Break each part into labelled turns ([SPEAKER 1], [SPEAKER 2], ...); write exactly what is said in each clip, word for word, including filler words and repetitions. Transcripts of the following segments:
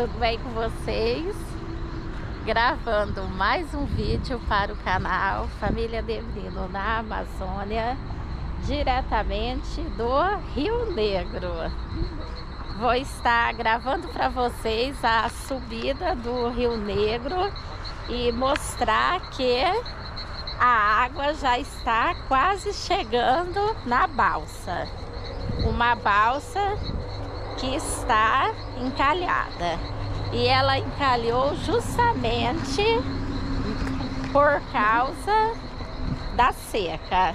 [SPEAKER 1] tudo bem com vocês? Gravando mais um vídeo para o canal Família Devrino na Amazônia, diretamente do Rio Negro. Vou estar gravando para vocês a subida do Rio Negro e mostrar que a água já está quase chegando na balsa. Uma balsa que está encalhada. E ela encalhou justamente por causa da seca.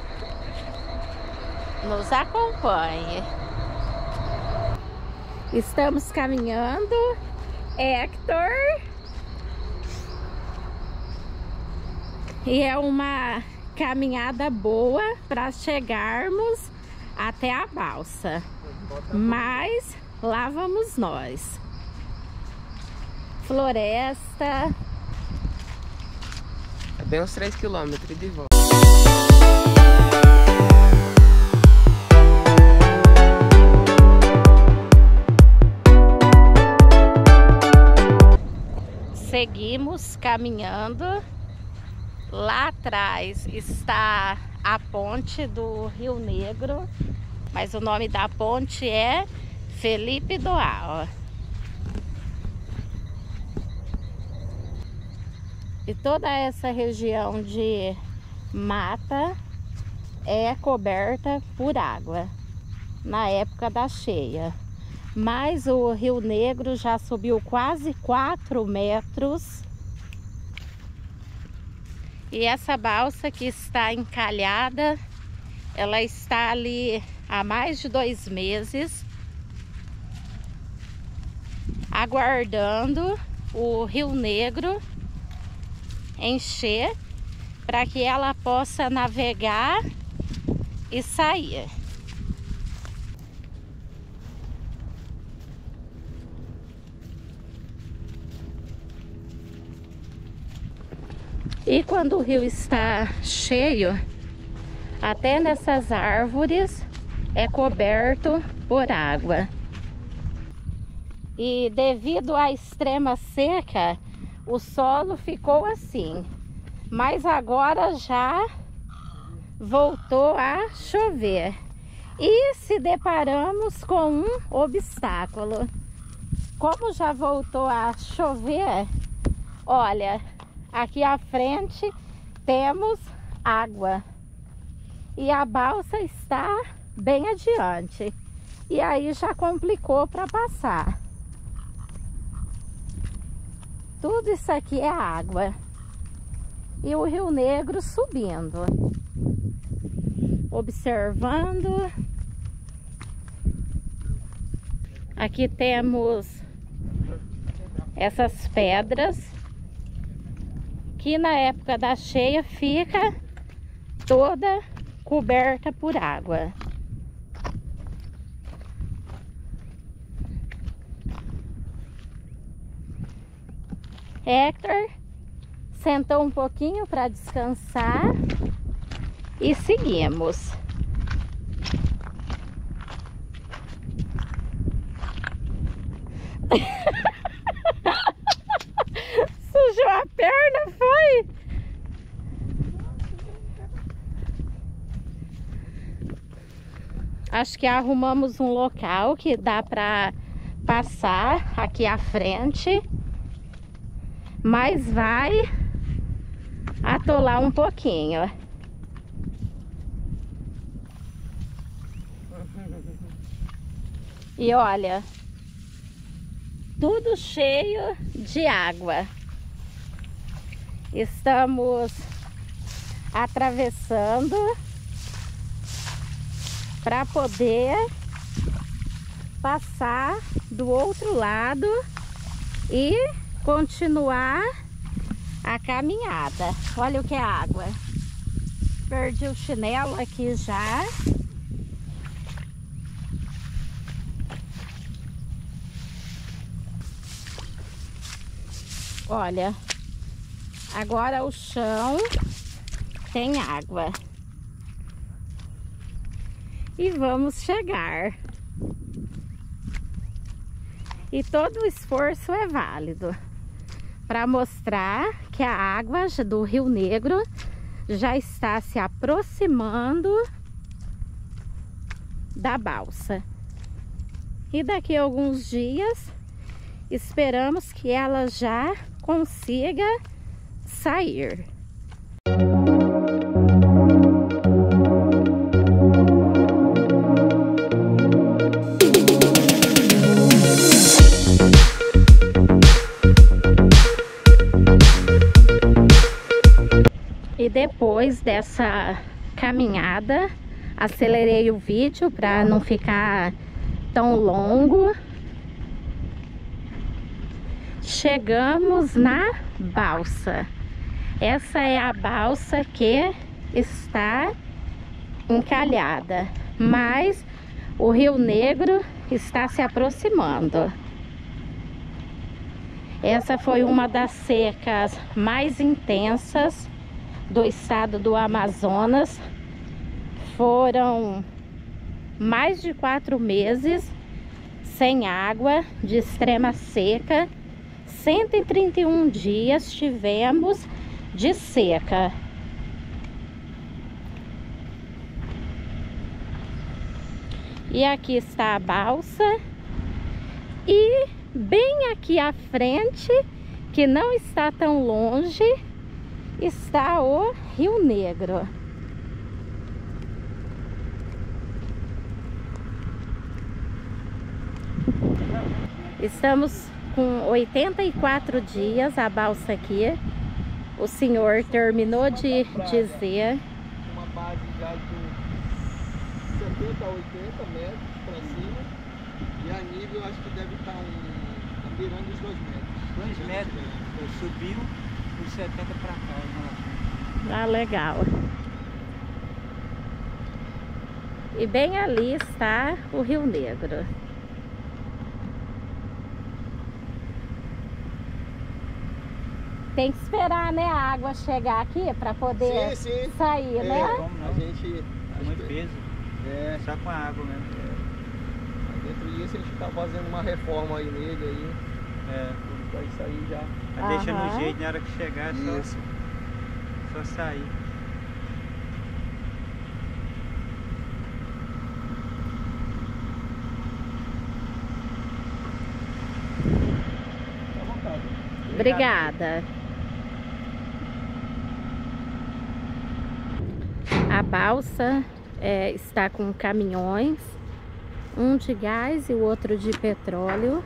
[SPEAKER 1] Nos acompanhe. Estamos caminhando. Hector. E é uma caminhada boa para chegarmos até a balsa. Mas lá vamos nós. Floresta.
[SPEAKER 2] É bem uns três quilômetros de volta.
[SPEAKER 1] Seguimos caminhando. Lá atrás está a ponte do Rio Negro, mas o nome da ponte é Felipe Doal. E toda essa região de mata é coberta por água na época da cheia. Mas o Rio Negro já subiu quase quatro metros. E essa balsa que está encalhada, ela está ali há mais de dois meses, aguardando o Rio Negro encher para que ela possa navegar e sair. E quando o rio está cheio, até nessas árvores é coberto por água. E devido à extrema seca, o solo ficou assim. Mas agora já voltou a chover. E se deparamos com um obstáculo. Como já voltou a chover, olha, aqui à frente temos água. E a balsa está bem adiante. E aí já complicou para passar. Tudo isso aqui é água. E o Rio Negro subindo. Observando. Aqui temos essas pedras que na época da cheia fica toda coberta por água. Hector sentou um pouquinho para descansar e seguimos. Sujou a perna, foi? Acho que arrumamos um local que dá para passar aqui à frente. Mas vai atolar um pouquinho. E olha, tudo cheio de água. Estamos atravessando para poder passar do outro lado e continuar a caminhada. Olha o que é água. Perdi o chinelo aqui já. Olha, agora o chão tem água. E vamos chegar. E todo o esforço é válido para mostrar que a água do Rio Negro já está se aproximando da balsa. E daqui a alguns dias esperamos que ela já consiga sair. E depois dessa caminhada, acelerei o vídeo para não ficar tão longo. Chegamos na balsa. Essa é a balsa que está encalhada, mas o Rio Negro está se aproximando. Essa foi uma das secas mais intensas do estado do Amazonas. Foram mais de quatro meses sem água, de extrema seca. cento e trinta e um dias tivemos de seca. E aqui está a balsa. E bem aqui à frente, que não está tão longe, está o Rio Negro. Estamos com oitenta e quatro dias a balsa aqui. O senhor terminou de dizer.
[SPEAKER 3] Uma base já de setenta a oitenta metros para cima. E a nível eu acho que deve estar um, beirando os dois metros.
[SPEAKER 4] dois metros. É. Subiu os setenta para cá. Né?
[SPEAKER 1] Ah, legal. E bem ali está o Rio Negro. Tem que esperar, né, a água chegar aqui para poder
[SPEAKER 3] sim, sim.
[SPEAKER 1] sair,
[SPEAKER 3] é,
[SPEAKER 1] né?
[SPEAKER 3] A gente...
[SPEAKER 4] É muito peso. É. Só com a água mesmo.
[SPEAKER 3] É. Dentro disso a gente tá fazendo uma reforma aí nele aí.
[SPEAKER 4] É.
[SPEAKER 3] Vai sair já.
[SPEAKER 4] Mas deixa no jeito, na hora que chegar é só,
[SPEAKER 3] isso.
[SPEAKER 4] só sair.
[SPEAKER 3] Fica à vontade.
[SPEAKER 1] Obrigada. A balsa é, está com caminhões, um de gás e o outro de petróleo.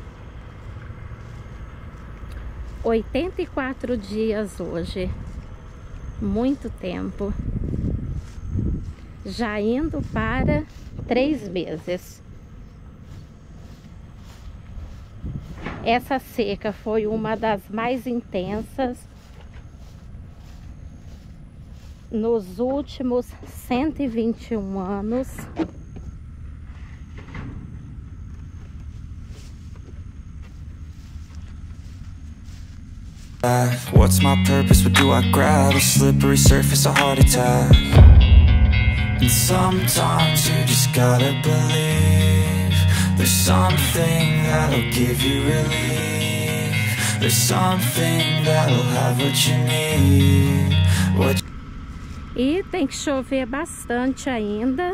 [SPEAKER 1] oitenta e quatro dias hoje, muito tempo, já indo para três meses. Essa seca foi uma das mais intensas nos últimos cento e vinte e um anos.
[SPEAKER 5] What's my purpose? What do I grab? A slippery surface, a heart attack. And sometimes you just gotta believe there's something that'll give you relief. There's something that'll have what you need. What
[SPEAKER 1] E tem que chover bastante ainda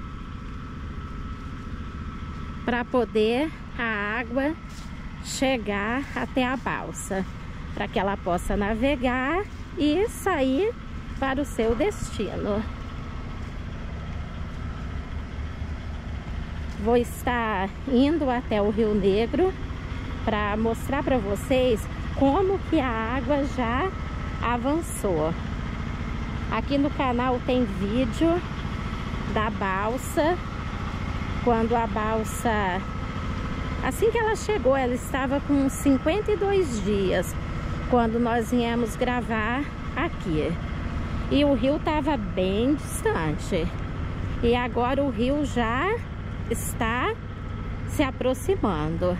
[SPEAKER 1] para poder a água chegar até a balsa, para que ela possa navegar e sair para o seu destino. Vou estar indo até o Rio Negro para mostrar para vocês como que a água já avançou. Aqui no canal tem vídeo da balsa, quando a balsa, assim que ela chegou, ela estava com cinquenta e dois dias, quando nós viemos gravar aqui. E o rio estava bem distante. E agora o rio já está se aproximando.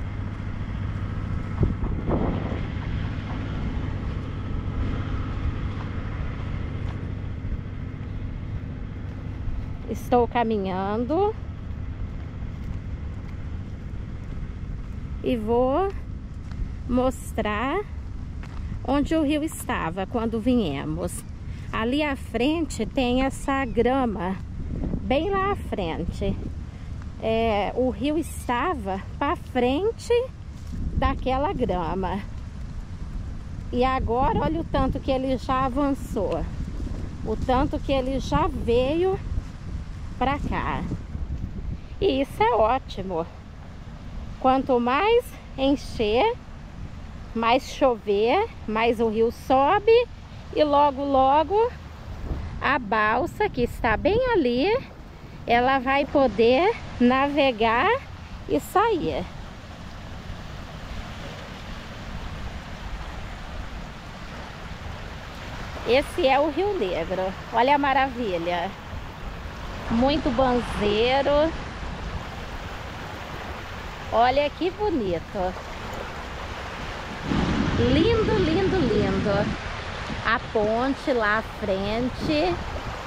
[SPEAKER 1] Estou caminhando. e vou mostrar onde o rio estava quando viemos. Ali à frente tem essa grama, bem lá à frente. É, o rio estava para frente daquela grama. E agora olha o tanto que ele já avançou, o tanto que ele já veio para cá. E isso é ótimo. Quanto mais encher, mais chover, mais o rio sobe e logo logo a balsa que está bem ali, ela vai poder navegar e sair. Esse é o Rio Negro. Olha a maravilha. Muito banzeiro. Olha que bonito. Lindo, lindo, lindo. A ponte lá à frente.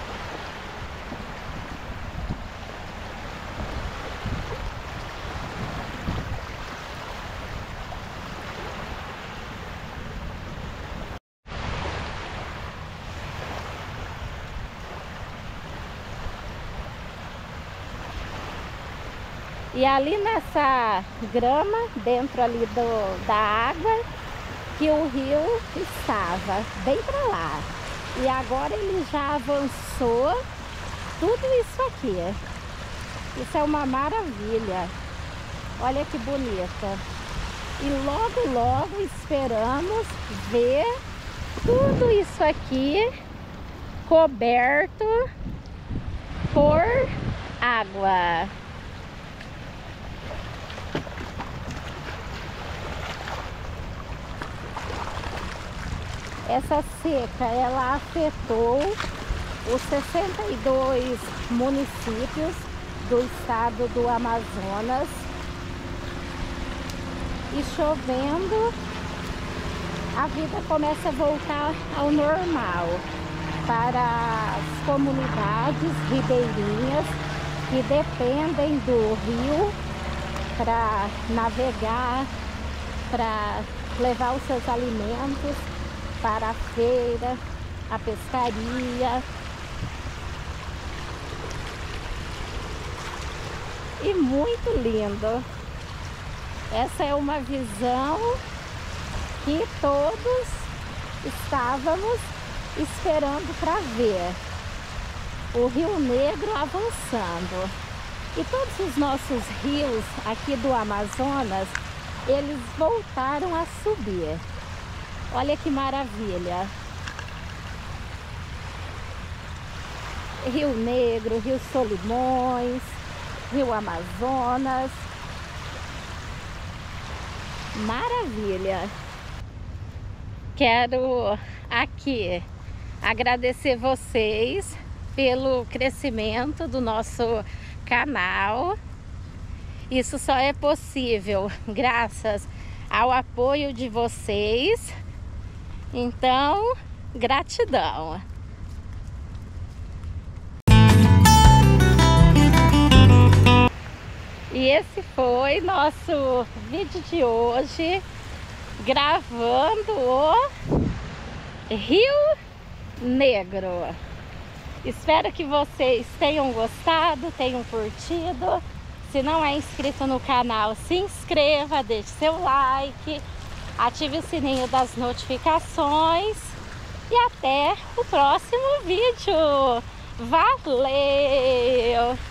[SPEAKER 1] E ali nessa grama, dentro ali do, da água, que o rio estava, bem para lá. E agora ele já avançou tudo isso aqui. Isso é uma maravilha. Olha que bonita. E logo, logo esperamos ver tudo isso aqui coberto por água. Essa seca, ela afetou os sessenta e dois municípios do estado do Amazonas. E chovendo, a vida começa a voltar ao normal para as comunidades ribeirinhas que dependem do rio para navegar, para levar os seus alimentos para a feira, a pescaria. E muito lindo. Essa é uma visão que todos estávamos esperando para ver. O Rio Negro avançando. E todos os nossos rios aqui do Amazonas, eles voltaram a subir. Olha que maravilha. Rio Negro, Rio Solimões, Rio Amazonas. Maravilha. Quero aqui agradecer vocês pelo crescimento do nosso canal. Isso só é possível graças ao apoio de vocês. Então, gratidão. E esse foi nosso vídeo de hoje, gravando o Rio Negro. Espero que vocês tenham gostado, tenham curtido. Se não é inscrito no canal, se inscreva, deixe seu like, ative o sininho das notificações e até o próximo vídeo. Valeu!